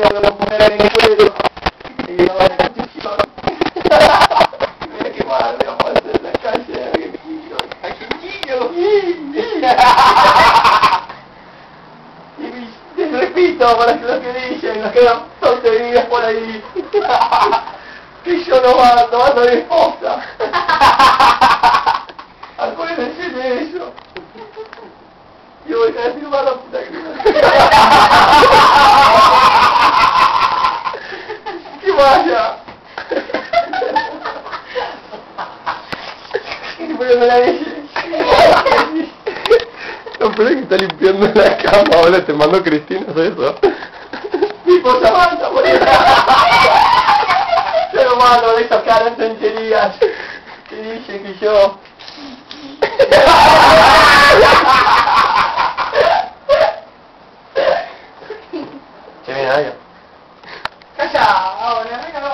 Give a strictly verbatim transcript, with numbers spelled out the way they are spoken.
con los mujeres en cuero. Y no van a cuchillo. Mira qué madre, vamos a hacer en la calle, a Quinquillo. A Quinquillo. Y te repito, para que lo que dicen, nos quedan tonterías por ahí. Que yo no mando, mando a mi esposa. Acuérdense de eso. Yo voy a decir la puta que ¡que vaya! Y bueno, me la dije. No, pero es que está limpiando la cama, ahora te mandó Cristina, ¿sabes eso? Mi esposa manda por eso. Yo no mando de esas caras tonterías que dicen que yo... Che, viene Nadia. Calla, ahora, venga,